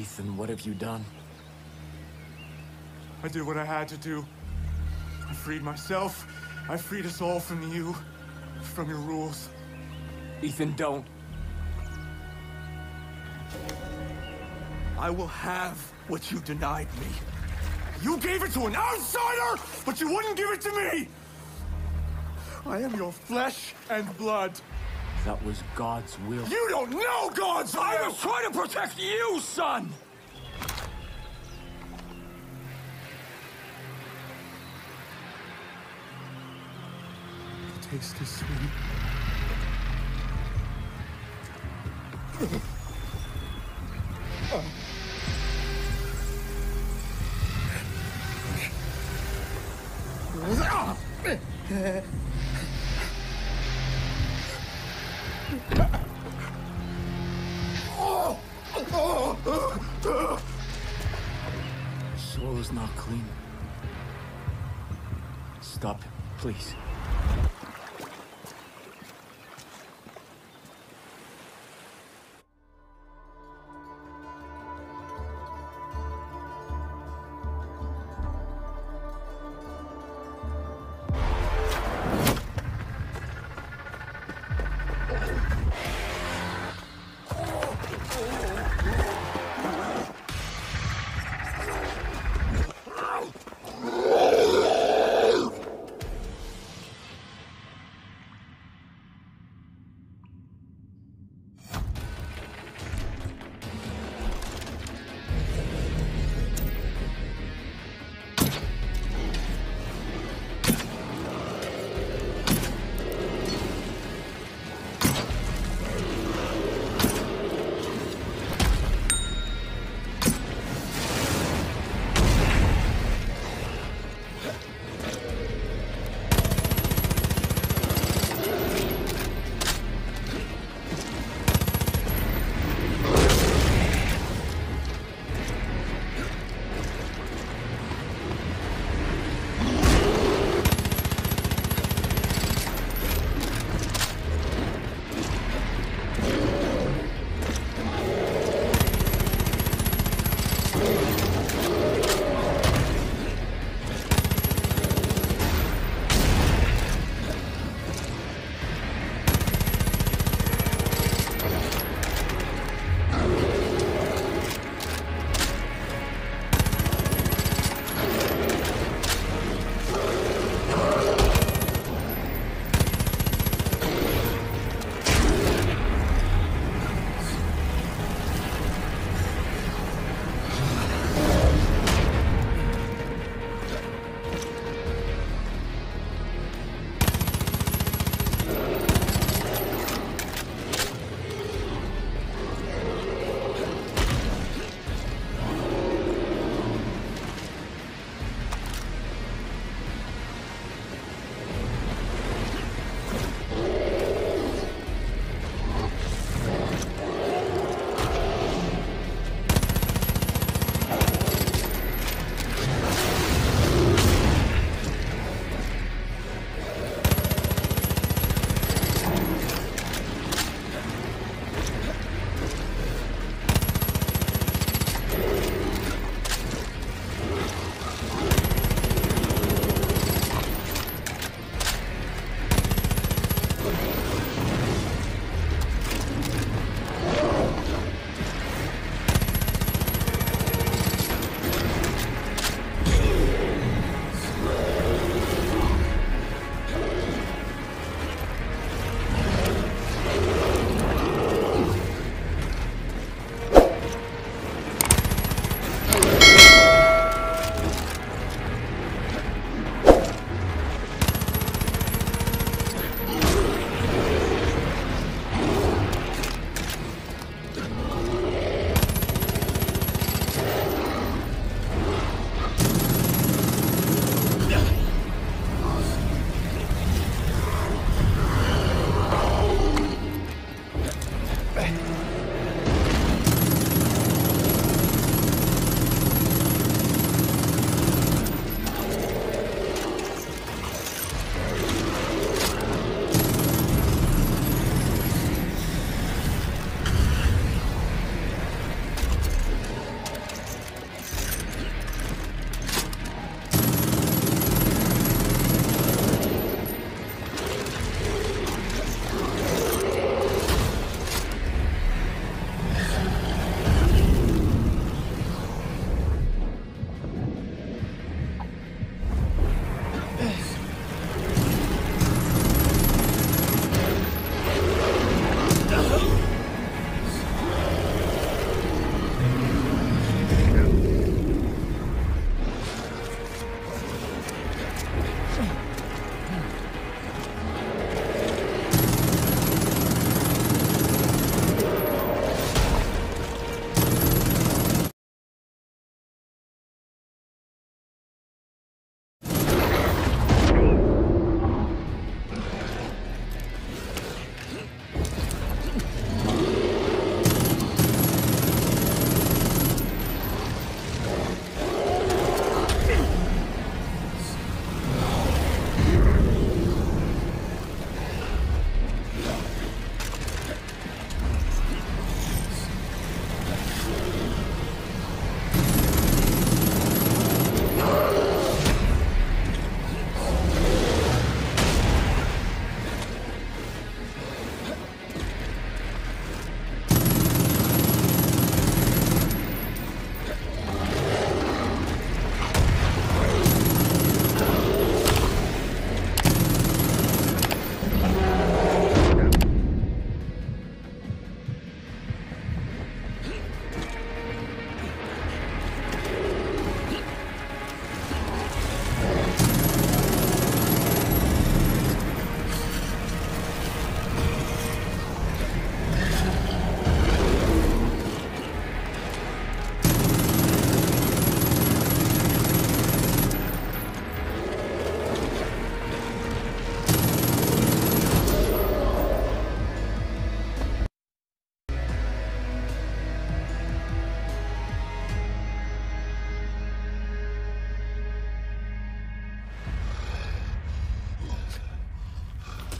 Ethan, what have you done? I did what I had to do. I freed myself. I freed us all from you. From your rules. Ethan, don't. I will have what you denied me. You gave it to an outsider, but you wouldn't give it to me! I am your flesh and blood. That was God's will. You don't know God's will! I was trying to protect you, son! The taste is sweet. Soul is not clean. Stop him, please.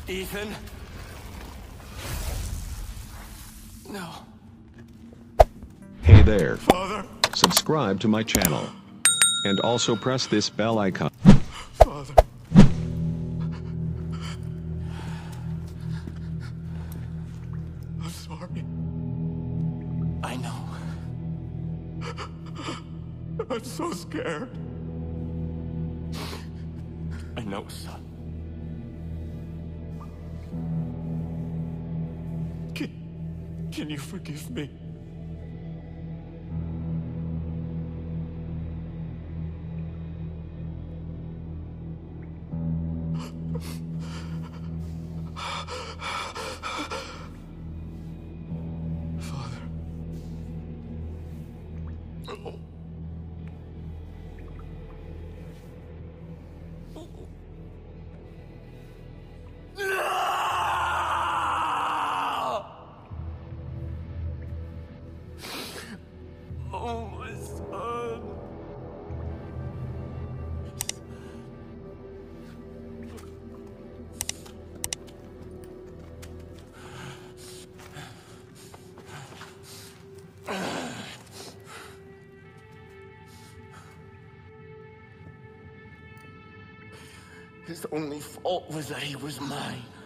Ethan? No. Hey there. Father? Subscribe to my channel. And also press this bell icon. Father? I'm sorry. I know. I'm so scared. I know, son. Can you forgive me? Father. Oh, my son. His only fault was that he was mine.